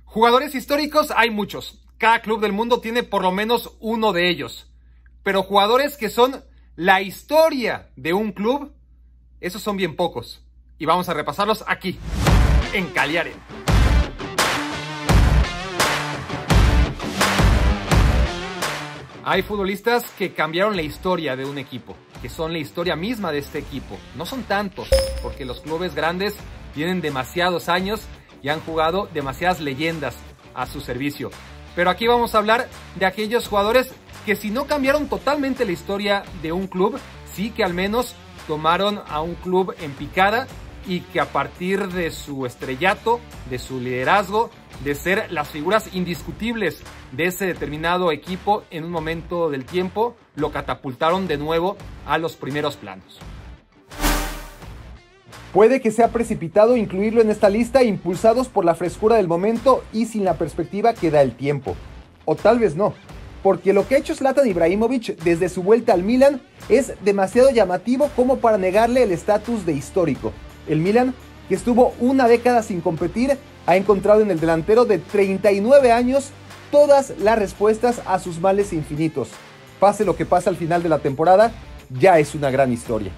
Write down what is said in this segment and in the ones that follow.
Jugadores históricos hay muchos. Cada club del mundo tiene por lo menos uno de ellos. Pero jugadores que son la historia de un club, esos son bien pocos. Y vamos a repasarlos aquí, en Cagliari. Hay futbolistas que cambiaron la historia de un equipo, que son la historia misma de este equipo. No son tantos, porque los clubes grandes tienen demasiados años y han jugado demasiadas leyendas a su servicio. Pero aquí vamos a hablar de aquellos jugadores que si no cambiaron totalmente la historia de un club, sí que al menos tomaron a un club en picada y que a partir de su estrellato, de su liderazgo, de ser las figuras indiscutibles de ese determinado equipo en un momento del tiempo, lo catapultaron de nuevo a los primeros planos. Puede que sea precipitado incluirlo en esta lista impulsados por la frescura del momento y sin la perspectiva que da el tiempo. O tal vez no, porque lo que ha hecho Zlatan Ibrahimovic desde su vuelta al Milan es demasiado llamativo como para negarle el estatus de histórico. El Milan, que estuvo una década sin competir, ha encontrado en el delantero de 39 años todas las respuestas a sus males infinitos. Pase lo que pase al final de la temporada, ya es una gran historia.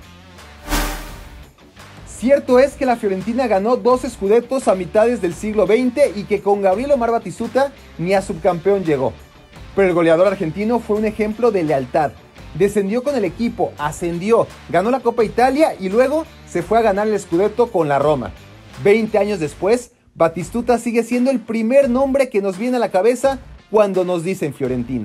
Cierto es que la Fiorentina ganó 2 scudettos a mitades del siglo XX y que con Gabriel Omar Batistuta ni a subcampeón llegó. Pero el goleador argentino fue un ejemplo de lealtad. Descendió con el equipo, ascendió, ganó la Copa Italia y luego se fue a ganar el scudetto con la Roma. 20 años después, Batistuta sigue siendo el primer nombre que nos viene a la cabeza cuando nos dicen Fiorentina.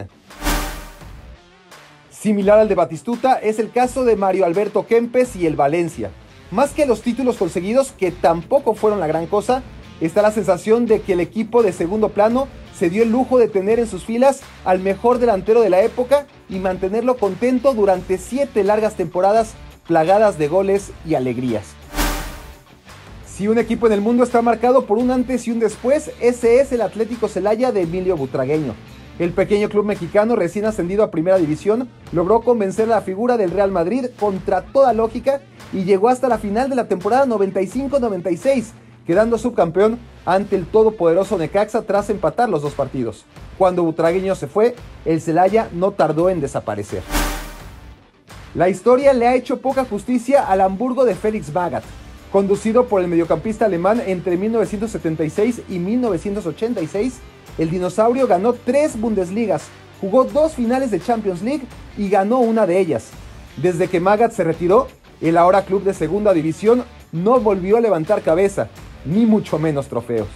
Similar al de Batistuta es el caso de Mario Alberto Kempes y el Valencia. Más que los títulos conseguidos, que tampoco fueron la gran cosa, está la sensación de que el equipo de segundo plano se dio el lujo de tener en sus filas al mejor delantero de la época y mantenerlo contento durante 7 largas temporadas plagadas de goles y alegrías. Si un equipo en el mundo está marcado por un antes y un después, ese es el Atlético Celaya de Emilio Butragueño. El pequeño club mexicano recién ascendido a Primera División logró convencer a la figura del Real Madrid contra toda lógica y llegó hasta la final de la temporada 95-96, quedando subcampeón ante el todopoderoso Necaxa tras empatar los 2 partidos. Cuando Butragueño se fue, el Celaya no tardó en desaparecer. La historia le ha hecho poca justicia al Hamburgo de Felix Magath. Conducido por el mediocampista alemán entre 1976 y 1986, el dinosaurio ganó 3 Bundesligas, jugó 2 finales de Champions League y ganó una de ellas. Desde que Magath se retiró, el ahora club de segunda división no volvió a levantar cabeza, ni mucho menos trofeos.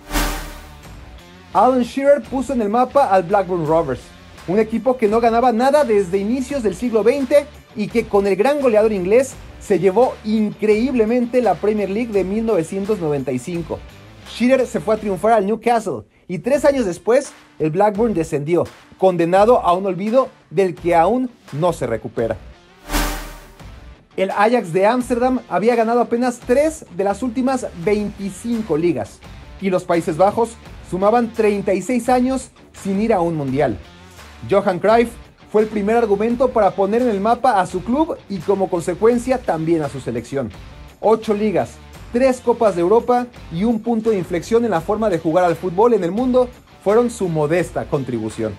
Alan Shearer puso en el mapa al Blackburn Rovers, un equipo que no ganaba nada desde inicios del siglo XX y que con el gran goleador inglés se llevó increíblemente la Premier League de 1995. Shearer se fue a triunfar al Newcastle y 3 años después el Blackburn descendió, condenado a un olvido del que aún no se recupera. El Ajax de Ámsterdam había ganado apenas 3 de las últimas 25 ligas y los Países Bajos sumaban 36 años sin ir a un mundial. Johan Cruyff fue el primer argumento para poner en el mapa a su club y como consecuencia también a su selección. 8 ligas, 3 Copas de Europa y un punto de inflexión en la forma de jugar al fútbol en el mundo fueron su modesta contribución.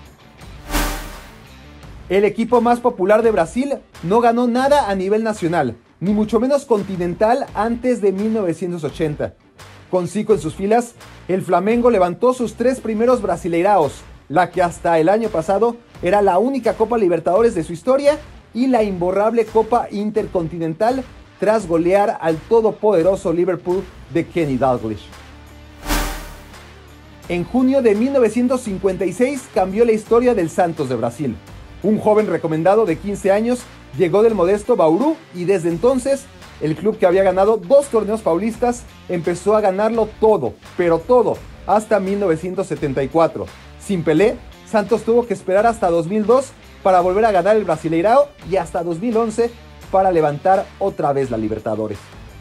El equipo más popular de Brasil no ganó nada a nivel nacional, ni mucho menos continental antes de 1980. Con Zico en sus filas, el Flamengo levantó sus 3 primeros Brasileiraos, la que hasta el año pasado era la única Copa Libertadores de su historia y la imborrable Copa Intercontinental tras golear al todopoderoso Liverpool de Kenny Dalglish. En junio de 1956 cambió la historia del Santos de Brasil. Un joven recomendado de 15 años llegó del modesto Bauru y desde entonces el club que había ganado 2 torneos paulistas empezó a ganarlo todo, pero todo, hasta 1974. Sin Pelé, Santos tuvo que esperar hasta 2002 para volver a ganar el Brasileirao y hasta 2011 para levantar otra vez la Libertadores.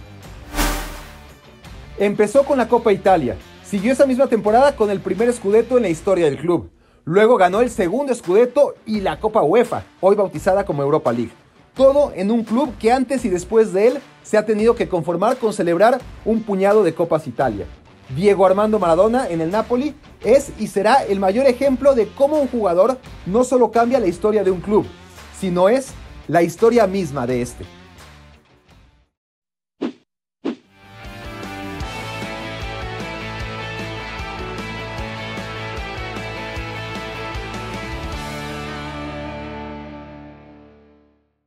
Empezó con la Copa Italia, siguió esa misma temporada con el primer scudetto en la historia del club. Luego ganó el segundo scudetto y la Copa UEFA, hoy bautizada como Europa League. Todo en un club que antes y después de él se ha tenido que conformar con celebrar un puñado de Copas Italia. Diego Armando Maradona en el Napoli es y será el mayor ejemplo de cómo un jugador no solo cambia la historia de un club, sino es la historia misma de este.